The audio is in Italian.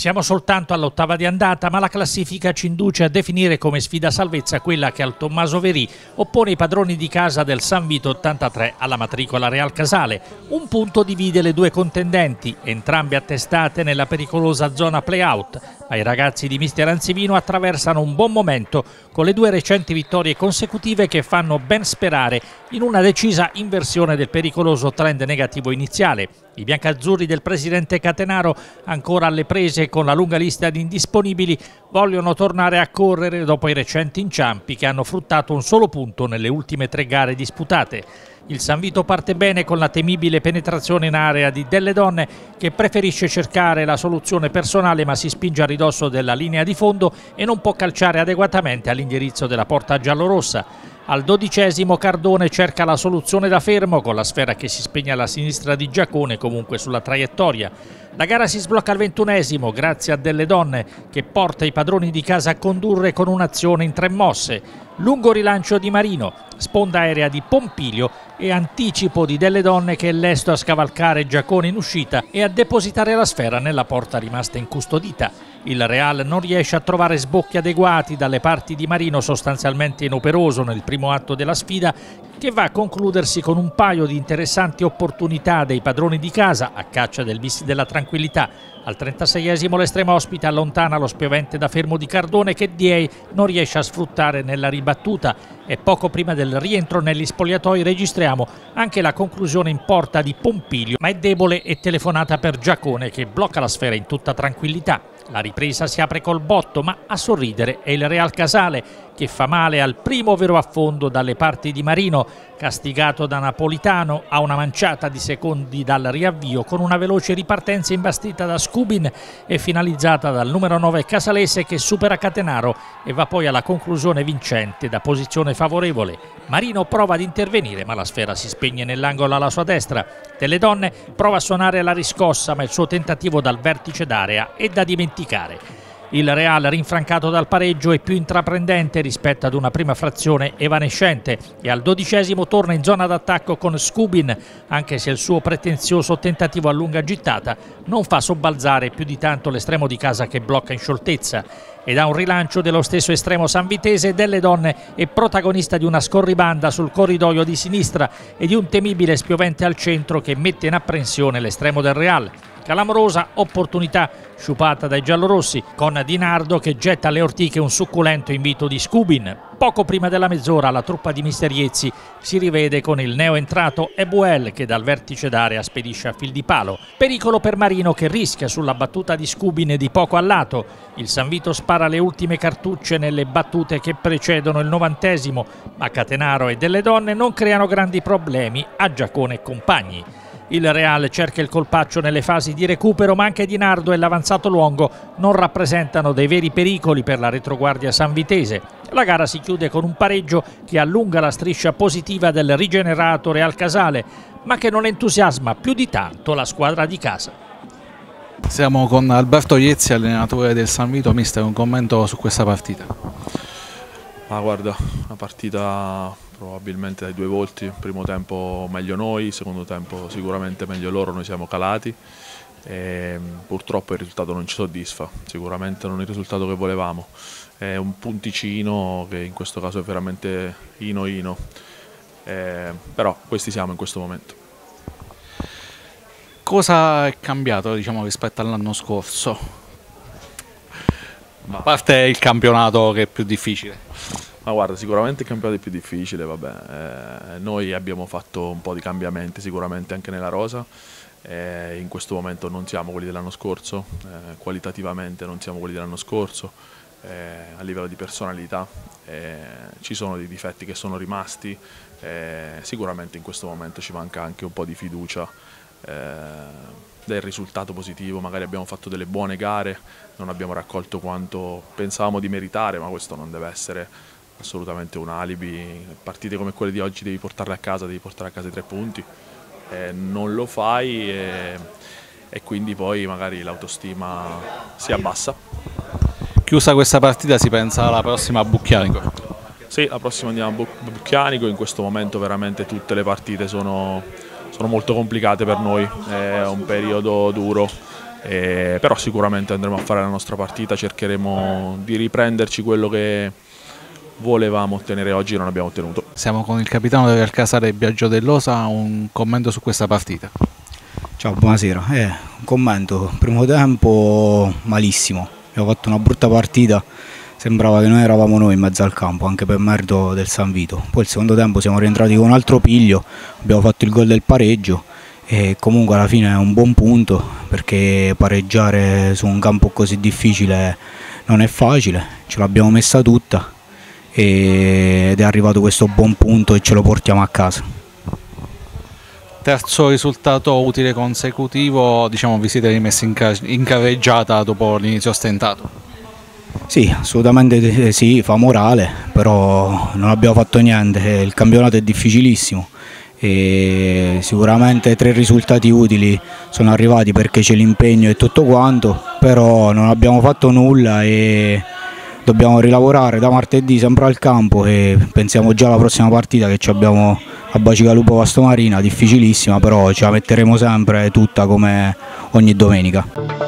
Siamo soltanto all'8ª di andata, ma la classifica ci induce a definire come sfida salvezza quella che al Tommaso Verì oppone i padroni di casa del San Vito 83 alla matricola Real Casale. Un punto divide le due contendenti, entrambe attestate nella pericolosa zona play-out, ma i ragazzi di mister Anzivino attraversano un buon momento con le due recenti vittorie consecutive che fanno ben sperare in una decisa inversione del pericoloso trend negativo iniziale. I biancazzurri del presidente Catenaro, ancora alle prese con la lunga lista di indisponibili, vogliono tornare a correre dopo i recenti inciampi che hanno fruttato un solo punto nelle ultime 3 gare disputate. Il San Vito parte bene con la temibile penetrazione in area di Delle Donne, che preferisce cercare la soluzione personale ma si spinge a ridosso della linea di fondo e non può calciare adeguatamente all'indirizzo della porta giallorossa. Al 12° Cardone cerca la soluzione da fermo con la sfera che si spegne alla sinistra di Giacone, comunque sulla traiettoria. La gara si sblocca al 21° grazie a Delle Donne che porta i padroni di casa a condurre con un'azione in 3 mosse. Lungo rilancio di Marino, sponda aerea di Pompilio e anticipo di Delle Donne che è lesto a scavalcare Giacone in uscita e a depositare la sfera nella porta rimasta incustodita. Il Real non riesce a trovare sbocchi adeguati dalle parti di Marino, sostanzialmente inoperoso nel primo atto della sfida, che va a concludersi con un paio di interessanti opportunità dei padroni di casa a caccia del bis della tranquillità. Al 36° l'estrema ospite allontana lo spiovente da fermo di Cardone che Diei non riesce a sfruttare nella ribattuta e poco prima del rientro negli spogliatoi registriamo anche la conclusione in porta di Pompilio, ma è debole e telefonata per Giacone che blocca la sfera in tutta tranquillità. La ripresa si apre col botto, ma a sorridere è il Real Casale che fa male al primo vero affondo dalle parti di Marino, castigato da Napolitano a una manciata di secondi dal riavvio con una veloce ripartenza imbastita da Scubin e finalizzata dal numero 9 casalese che supera Catenaro e va poi alla conclusione vincente da posizione favorevole. Marino prova ad intervenire ma la sfera si spegne nell'angolo alla sua destra. Delle Donne prova a suonare la riscossa ma il suo tentativo dal vertice d'area è da dimenticare. Il Real, rinfrancato dal pareggio, è più intraprendente rispetto ad una prima frazione evanescente e al 12° torna in zona d'attacco con Scubin, anche se il suo pretenzioso tentativo a lunga gittata non fa sobbalzare più di tanto l'estremo di casa che blocca in scioltezza. E da un rilancio dello stesso estremo sanvitese, Delle Donne è protagonista di una scorribanda sul corridoio di sinistra e di un temibile spiovente al centro che mette in apprensione l'estremo del Real. Clamorosa opportunità sciupata dai giallorossi con Di Nardo che getta alle ortiche un succulento invito di Scubin. Poco prima della mezz'ora la truppa di mister Iezzi si rivede con il neoentrato Ebuel che dal vertice d'area spedisce a fil di palo. Pericolo per Marino che rischia sulla battuta di Scubin di poco a lato. Il San Vito spara le ultime cartucce nelle battute che precedono il 90°, ma Catenaro e Delle Donne non creano grandi problemi a Giacone e compagni. Il Real cerca il colpaccio nelle fasi di recupero, ma anche Di Nardo e l'avanzato Luongo non rappresentano dei veri pericoli per la retroguardia sanvitese. La gara si chiude con un pareggio che allunga la striscia positiva del rigenerato Real Casale, ma che non entusiasma più di tanto la squadra di casa. Siamo con Alberto Iezzi, allenatore del San Vito. Mister, un commento su questa partita? Ma guarda, una partita probabilmente dai 2 volti, primo tempo meglio noi, secondo tempo sicuramente meglio loro, noi siamo calati e purtroppo il risultato non ci soddisfa, sicuramente non è il risultato che volevamo, è un punticino che in questo caso è veramente ino, però questi siamo in questo momento. Cosa è cambiato rispetto all'anno scorso? A parte il campionato che è più difficile. Ma guarda, sicuramente il campionato è più difficile, noi abbiamo fatto un po' di cambiamenti sicuramente anche nella rosa, in questo momento non siamo quelli dell'anno scorso, qualitativamente non siamo quelli dell'anno scorso, a livello di personalità ci sono dei difetti che sono rimasti, sicuramente in questo momento ci manca anche un po' di fiducia del risultato positivo, magari abbiamo fatto delle buone gare, non abbiamo raccolto quanto pensavamo di meritare, ma questo non deve essere assolutamente un alibi. Partite come quelle di oggi devi portarle a casa, devi portare a casa i 3 punti, non lo fai e quindi poi magari l'autostima si abbassa. Chiusa questa partita si pensa alla prossima a Bucchianico? Sì, la prossima andiamo a Bucchianico, in questo momento veramente tutte le partite sono molto complicate per noi, è un periodo duro, Però sicuramente andremo a fare la nostra partita, cercheremo di riprenderci quello che volevamo ottenere oggi e non abbiamo ottenuto. Siamo con il capitano del Real Casale, Biagio Dell'Osa, un commento su questa partita. Ciao, buonasera. Un commento, primo tempo malissimo, abbiamo fatto una brutta partita, sembrava che noi eravamo noi in mezzo al campo, anche per merito del San Vito. Poi il secondo tempo siamo rientrati con un altro piglio, abbiamo fatto il gol del pareggio e comunque alla fine è un buon punto, perché pareggiare su un campo così difficile non è facile, ce l'abbiamo messa tutta ed è arrivato questo buon punto e ce lo portiamo a casa. Terzo risultato utile consecutivo, diciamo vi siete rimessi in carreggiata dopo l'inizio stentato. Sì, assolutamente sì, fa morale, però non abbiamo fatto niente, il campionato è difficilissimo e sicuramente 3 risultati utili sono arrivati perché c'è l'impegno e tutto quanto, però non abbiamo fatto nulla e dobbiamo rilavorare da martedì sempre al campo e pensiamo già alla prossima partita che abbiamo a Bacigalupo Vasto Marina, difficilissima, però ce la metteremo sempre tutta come ogni domenica.